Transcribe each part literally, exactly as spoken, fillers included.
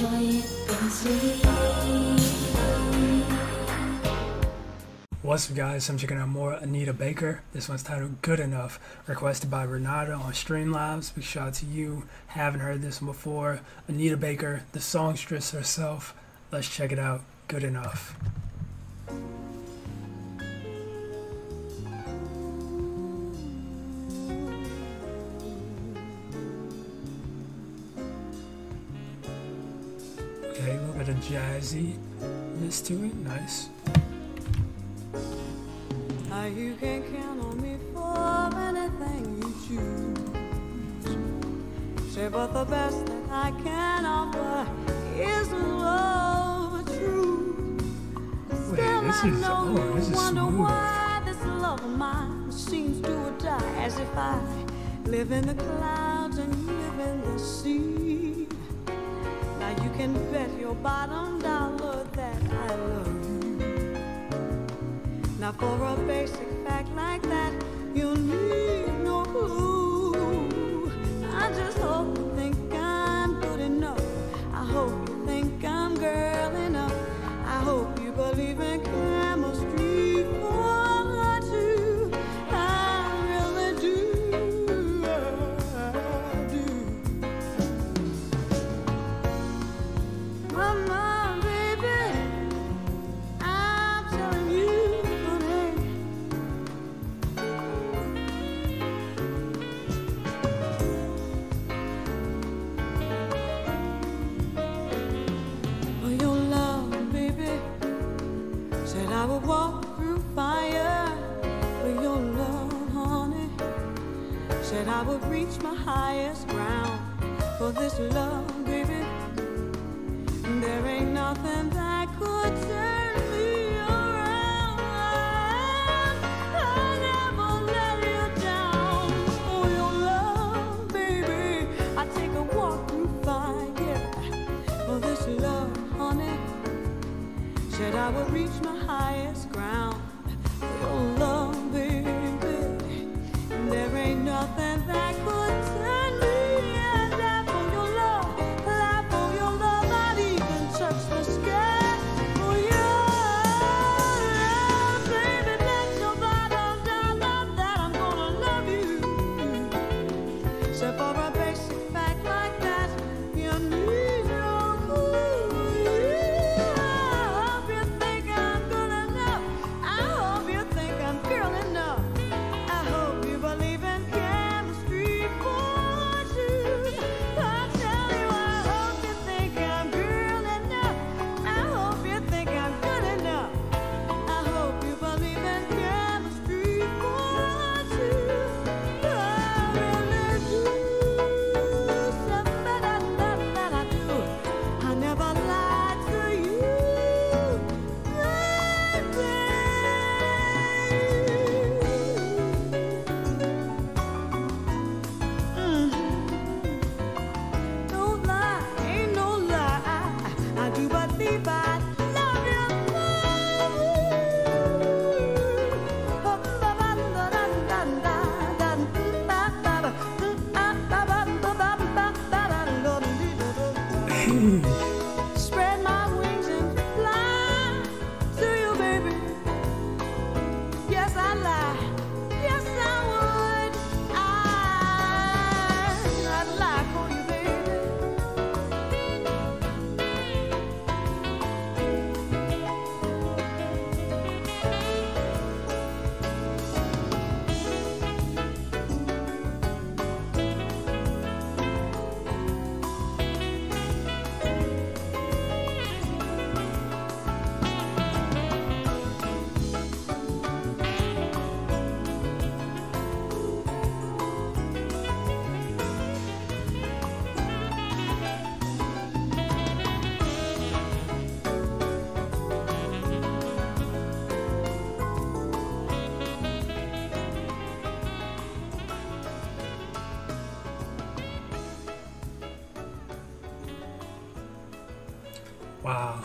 enjoy it immensely. What's up, guys? I'm checking out more Anita Baker. This one's titled Good Enough, requested by Renata on Streamlabs. Big shout out to you. Haven't heard this one before. Anita Baker, the songstress herself. Let's check it out. Good Enough. Okay, a little bit of jazzy-ness to it. Nice. Now you can count on me for anything you choose. Say, but the best that I can offer is love true. Wait, this is, oh, this is wonder smooth. why this love of mine seems to die, as if I live in the clouds and you live in the sea. Now you can bet your bottom dollar that I love you. Now for a basic fact like that, you need no clue. I just hope you think I'm good enough. I hope you think I'm girl enough. I hope you believe in chemistry for two. I really do, I do. Mama, baby, I'm telling you. I would walk through fire for your love, honey. Said I would reach my highest ground for this love, baby. There ain't nothing that could turn me around. I'll never let you down for your love, baby. I take a walk through fire for this love, honey. Said I would reach my highest ground for your love, baby. And there ain't nothing that could turn me. And die for your love, die for your love. I'd even touch the sky for your love, baby. Bet your bottom dollar that I'm gonna love you. So for a basic fact like that, you need no clue. Spread my wings and fly to you, baby. Yes, I lie. Yes, I would. I, I'd lie for you, Wow.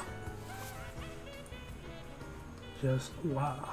Just wow.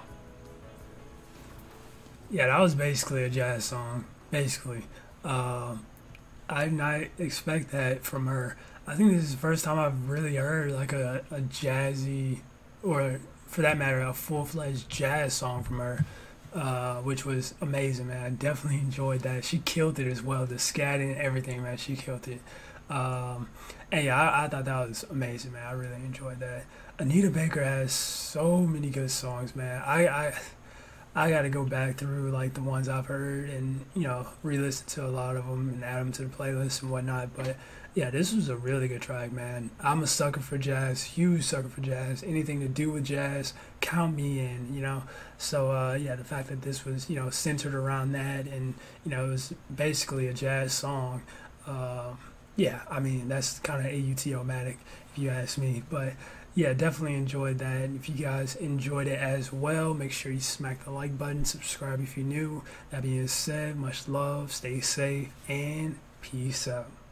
Yeah, that was basically a jazz song. Basically. Uh, I did not expect that from her. I think this is the first time I've really heard like a, a jazzy, or for that matter, a full fledged jazz song from her, uh, which was amazing, man. I definitely enjoyed that. She killed it as well. The scatting and everything, man. She killed it. Um, and yeah, I, I thought that was amazing, man. I really enjoyed that. Anita Baker has so many good songs, man. I, I I got to go back through like the ones I've heard and you know re-listen to a lot of them and add them to the playlist and whatnot. But yeah, this was a really good track, man. I'm a sucker for jazz, huge sucker for jazz. Anything to do with jazz, count me in. You know, so uh, yeah, the fact that this was you know centered around that and you know it was basically a jazz song. Uh, yeah, I mean that's kind of A U T O-matic if you ask me, but. Yeah, definitely enjoyed that. If you guys enjoyed it as well, make sure you smack the like button, subscribe if you're new. That being said, much love, stay safe, and peace out.